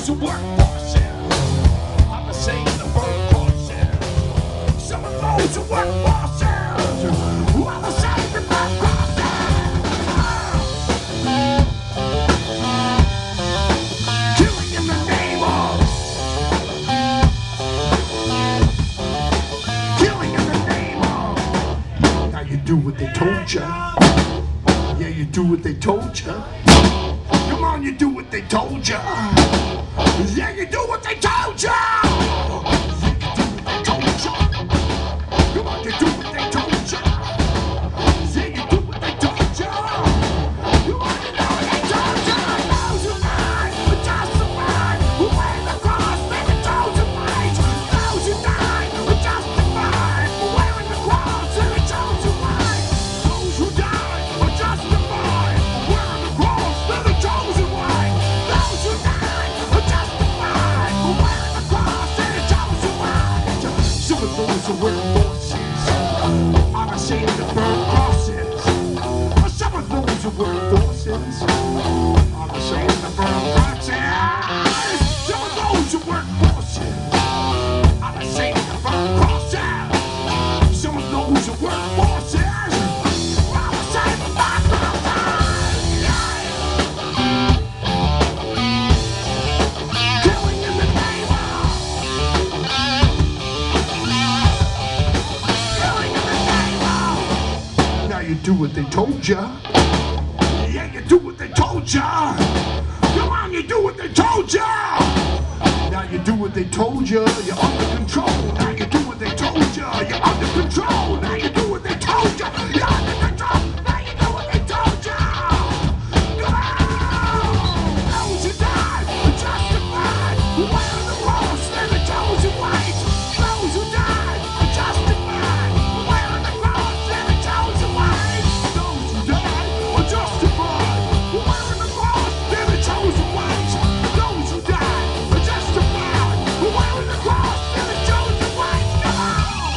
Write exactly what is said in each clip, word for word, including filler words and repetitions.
those who work forces. I'm the same in the burn crosses. Some of those who work forces. I'm the same in the burn crosses. Killing in the name of. Killing in the name of. Now you do what they told ya. Yeah, you do what they told ya. Come on, you do what they told ya. Yeah, you do what they told ya. Yeah, you do what they told ya. Come on, you do what they told ya. Yeah, you do what they told ya. Come on, you know what they told ya. Those who died were justified. Who wear the cross, they were told to fight. Those who died were justified. For wearing the cross, they were told to fight. Those who died were justified. For wearing the cross, they're the chosen one. Those who died were justified. For wearing the cross, they're the chosen one. Some of those who wear forces are ashamed to burn crosses. Some of those who wear forces are ashamed to burn crosses. Some of those who wear forces are ashamed to burn crosses. Some of those who wear forces are ashamed to burn crosses. Killing in the name of. Killing in the name of. Now you do what they told ya. Yeah, you do what they told ya. Come on, you do what they told ya. Now you do what they told ya. You're under control. Now you do what they told ya. You're under control. Now you do what they told ya. You're under control. Now you do what they told ya. Come on. Those who died were justified. Wearing the cross, they're the chosen white. Those who died were justified. Wearing the cross, they're the chosen white. Those who died were justified. Wearing the cross, they're the chosen white. Those who died were justified. Wearing the cross, they're the chosen white. Come on.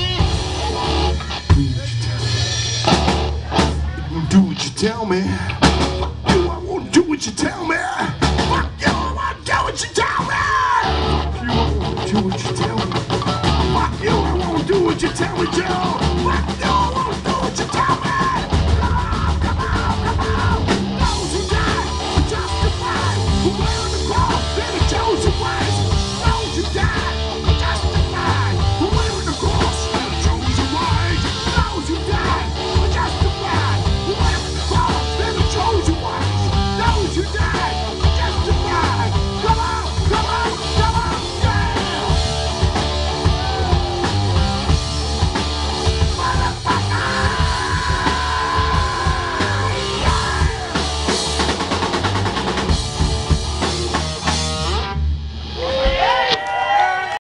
Do what you tell me. Do what you tell me.